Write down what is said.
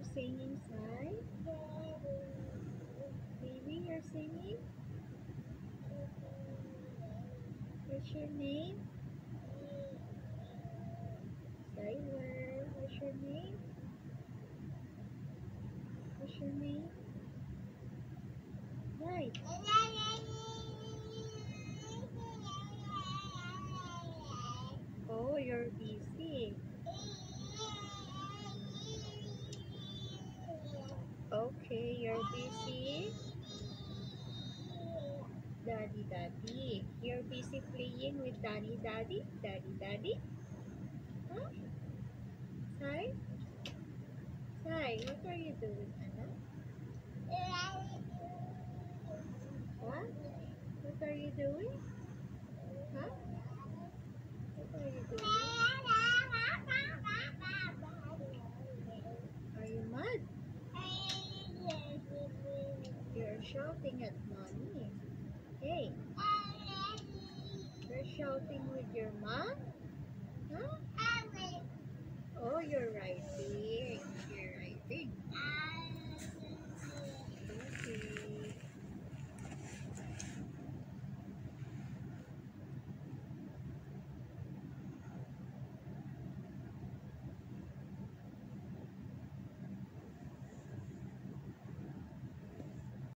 you're singing, Sai? Baby, you're singing? What's your name? Sai, what's your name? What's your name? Right. Oh, you're busy. Okay, you're busy. Daddy, daddy. You're busy playing with daddy, daddy? Daddy, daddy? Huh? Sai? Sai, what are you doing, Anna? What? What are you doing? Huh? What are you doing? Are you mad? You're shouting at mommy. Hey, you're shouting with your mom? Huh? Oh, you're writing. You're writing.